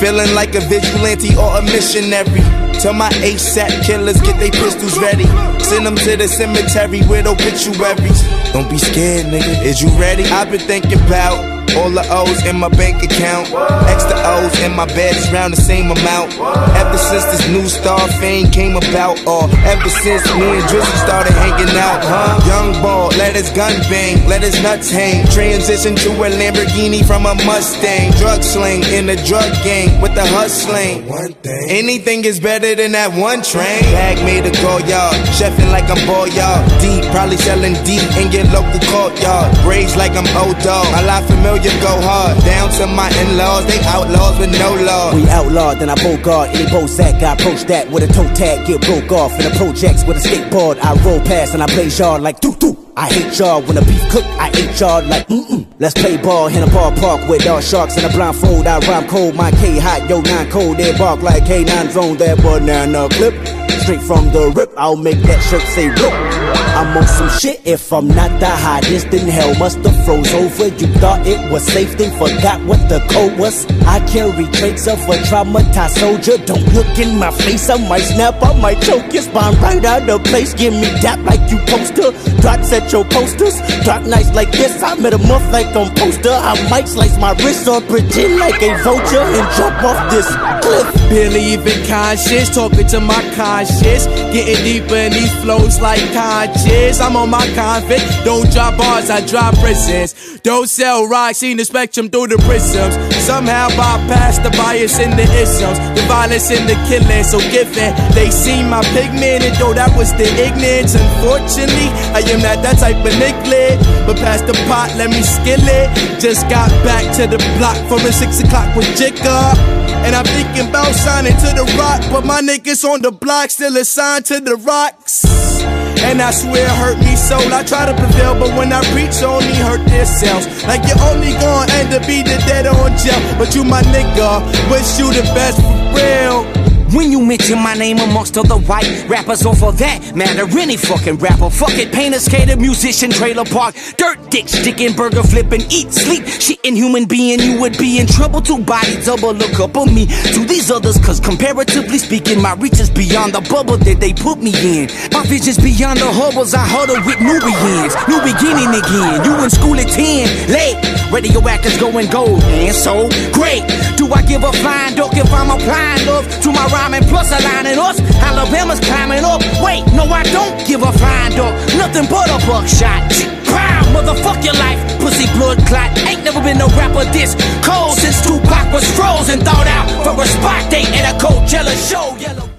Feeling like a vigilante or a missionary. Tell my ASAP killers get they pistols ready. Send them to the cemetery with obituaries. Don't be scared, nigga, is you ready? I've been thinking about all the O's in my bank account. Extra O's in my bed is round the same amount. Ever since this new star fame came about, or ever since me and Drizzy started hanging out, Young ball, let his gun bang, let his nuts hang. Transition to a Lamborghini from a Mustang. Drug sling in the drug gang with the hustling. Anything is better than that one train. Bag made a go yard, chefing like I'm Boyard. Deep, probably selling deep in your local courtyard. Braids like I'm O-Dog, my life familiar, go hard. Down to my in-laws, they outlaws with no law. We outlawed, then I bogart any Bozak. I approach that with a toe tag, get broke off in the projects with a skateboard. I roll past and I blaze yard like doo-doo. I hate y'all when the beef cook, I ate y'all like Let's play ball in a ballpark with all sharks in a blindfold. I rhyme cold, my K hot, yo 9 cold. They bark like K9 zone, that banana clip. Straight from the rip, I'll make that shirt say rip. I'm on some shit, if I'm not the hottest, then hell musta froze over. You thought it was safe, then forgot what the code was. I carry traits of a traumatized soldier. Don't look in my face, I might snap, I might choke your spine right out of place. Give me dap like you poster, dots at your posters. Dark nights like this, I met a month like on poster. I might slice my wrist or pretend like a vulture and jump off this cliff. Believe in conscience, talking to my conscience. Getting deeper in these flows like conscious. I'm on my convict, don't drop bars, I drop prisons. Don't sell rocks, seen the spectrum through the prisms. Somehow bypass the bias in the isms, the violence in the killing. So given they see my pigment, and though that was the ignorance, unfortunately I am not that type of nicklet. But past the pot, let me skill it. Just got back to the block from a 6 o'clock with Jigga. And I'm thinking about signing to the rock, but my niggas on the block still assigned to the rocks. And I swear it hurt me so. I try to prevail, but when I preach, only hurt themselves. Like you're only gonna end up either dead or in jail. But you my nigga, wish you the best for real. When you mention my name amongst other white rappers, or for that matter, any fucking rapper. Fuck it, painter, skater, musician, trailer park, dirt, dick, sticking, burger flipping, eat, sleep, shitting human being. You would be in trouble to body double. Look up on me to these others, cause comparatively speaking, my reach is beyond the bubble that they put me in. My vision's beyond the hubbles, I huddle with Nubians. New beginning again, you in school at 10, late. Radioactives going gold, and so great. Do I give a flying duck if I'm applying love to my rhyming plus aligning us? Alabama's climbing up. Wait, no, I don't give a flying duck. Nothing but a buckshot. Pow, motherfuck your life, pussy blood clot. Ain't never been no rapper this cold since Tupac was frozen, thawed out for a spot date at a Coachella show. Yellow